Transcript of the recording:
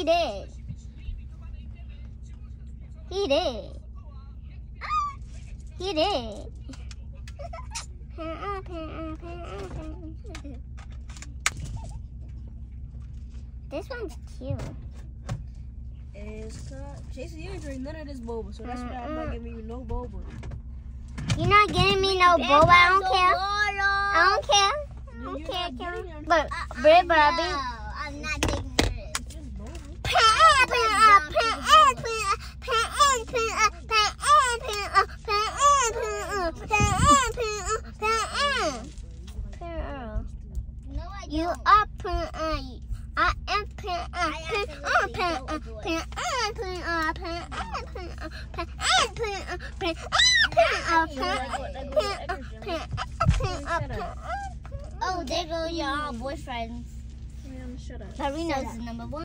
He did. He did. He did. This one's cute. It's Jacey, you ain't drink none of this boba, so that's why I'm not giving you no boba. You're not getting me no boba. I don't care. I don't care. I don't care, Karen. But, Brit, No, I'm not taking this. Just boba. No, I don't. You are I am Oh, there go your boyfriends. Man, shut up. Marino's number 1.